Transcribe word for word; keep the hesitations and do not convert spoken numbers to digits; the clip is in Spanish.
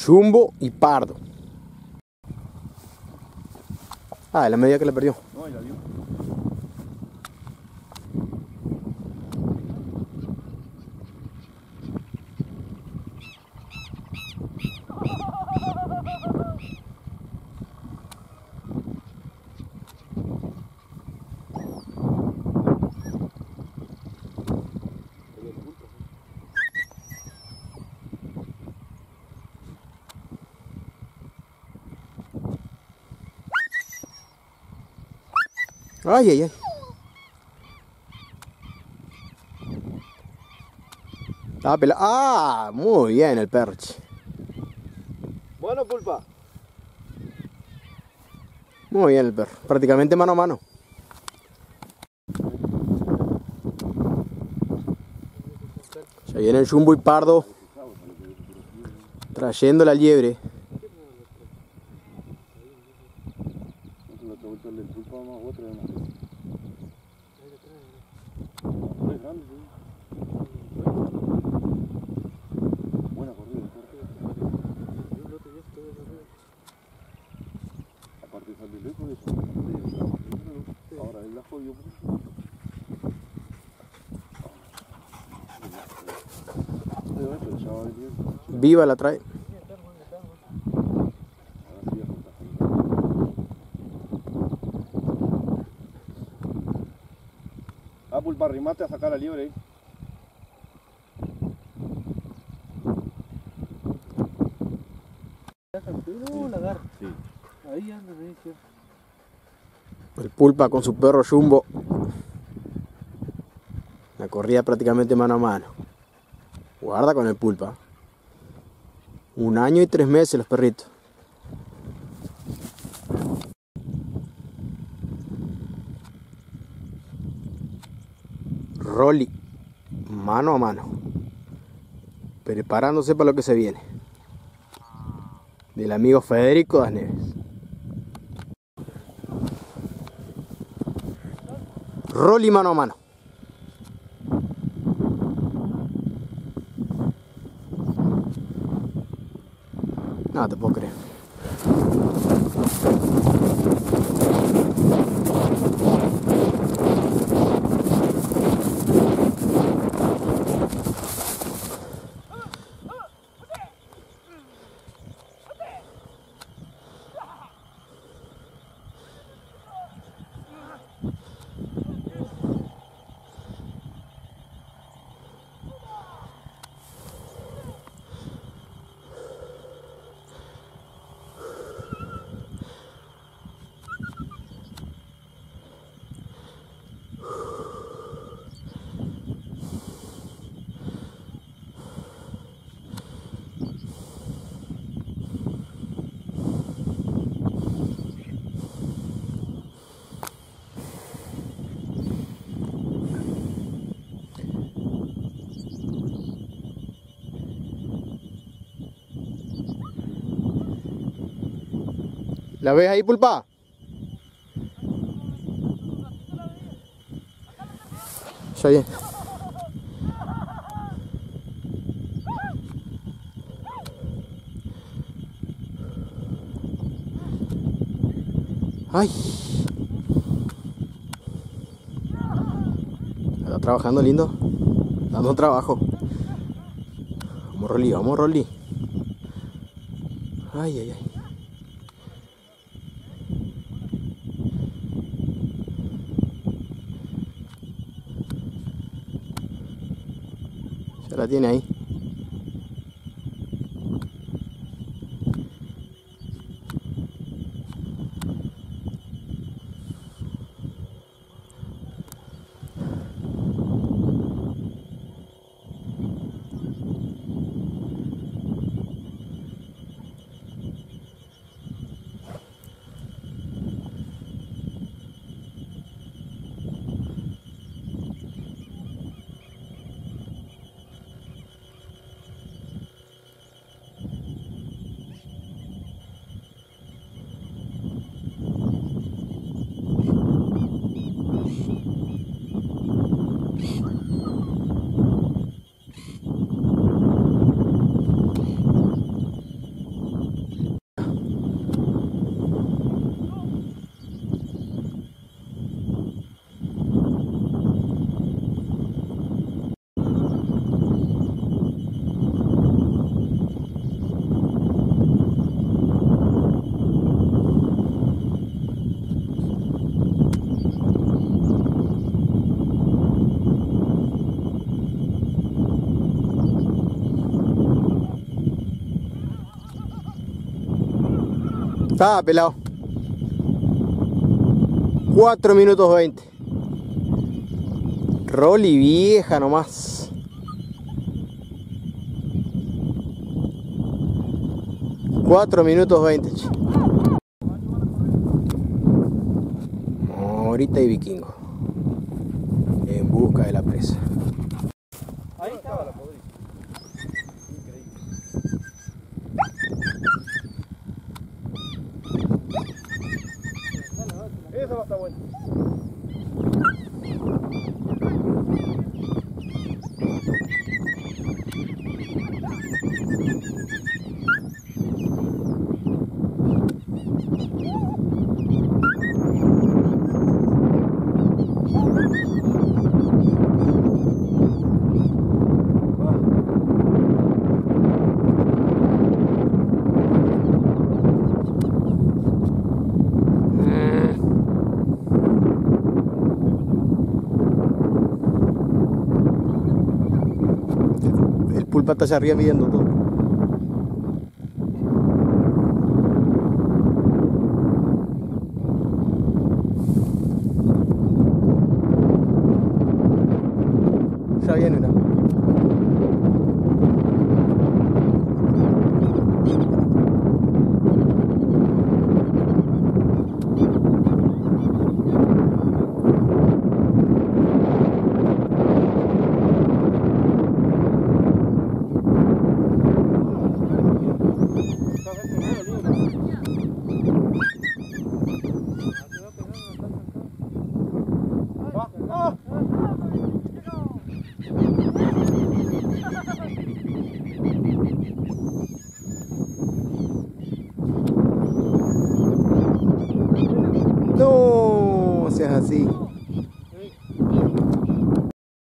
Jumbo y pardo. Ah, es la medida que le perdió. No, y la vio. Ay, ay, ay. Estaba pelado. Ah, muy bien el perche. Bueno, pulpa. Muy bien el perro. Prácticamente mano a mano. Se viene el jumbo y pardo trayendo la liebre. Buena corrida. Aparte sale lejos de eso. Ahora él la jodió. Viva la trae. Ah, pulpa, arrimate a sacar la liebre ahí. No, la agarra. Sí. Ahí anda, ahí, sí. El pulpa con su perro jumbo. La corrida prácticamente mano a mano. Guarda con el pulpa. Un año y tres meses los perritos. Rolly, mano a mano. Preparándose para lo que se viene. Del amigo Federico Das Neves. Rolly mano a mano. No te puedo creer. ¿La ves ahí, pulpa? Ya bien. Ay. Está trabajando lindo. Dando trabajo. Vamos, Rolly, vamos, Rolly. Ay, ay, ay. Se la tiene ahí. Está pelado. cuatro minutos veinte. Rolly vieja nomás. cuatro minutos veinte. Ahorita hay vikingo. En busca de la presa. Ahí estaba la podrida. Increíble. Esa va a estar buena. El pulpa está allá arriba midiendo todo. Ya viene una.